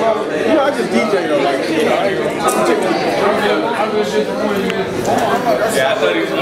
know, I just DJ though. Like, you know, Yeah, I thought he was